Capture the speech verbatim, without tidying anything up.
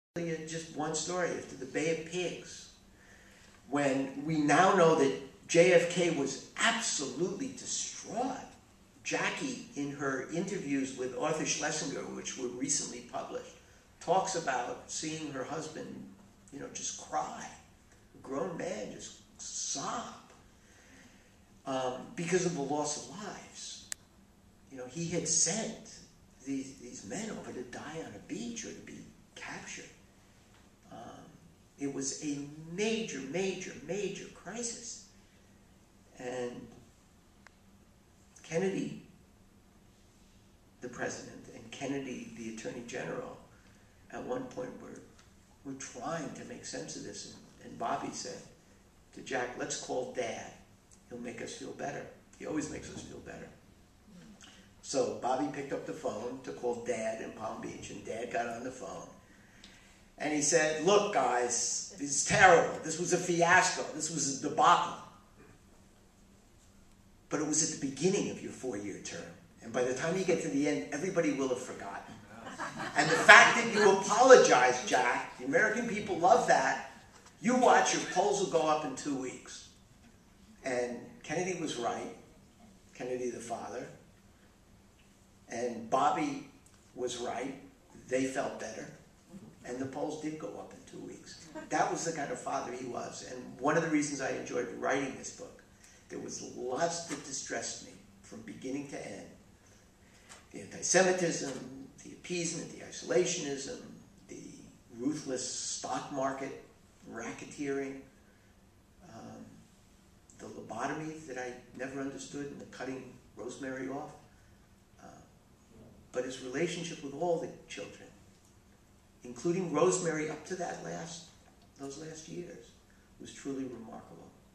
just one story, after the Bay of Pigs, when we now know that J F K was absolutely distraught. Jackie, in her interviews with Arthur Schlesinger, which were recently published, talks about seeing her husband, you know, just cry. A grown man just sob um, because of the loss of lives. You know, he had sent these, these men over to die on a beach or to be captured. Um, it was a major, major, major crisis. And Kennedy, the president, and Kennedy, the attorney general, at one point were, were trying to make sense of this. And, and Bobby said to Jack, let's call Dad. He'll make us feel better. He always makes us feel better. So Bobby picked up the phone to call Dad in Palm Beach, and Dad got on the phone. And he said, look, guys, this is terrible. This was a fiasco. This was a debacle. But it was at the beginning of your four-year term. And by the time you get to the end, everybody will have forgotten. And the fact that you apologize, Jack, the American people love that. You watch, your polls will go up in two weeks. And Kennedy was right. Kennedy the father. And Bobby was right. They felt better. And the polls did go up in two weeks. That was the kind of father he was. And one of the reasons I enjoyed writing this book, there was lots that distressed me from beginning to end. The anti-Semitism, the appeasement, the isolationism, the ruthless stock market racketeering, um, the lobotomy that I never understood, and the cutting Rosemary off. Uh, but his relationship with all the children, including Rosemary up to that last, those last years, was truly remarkable.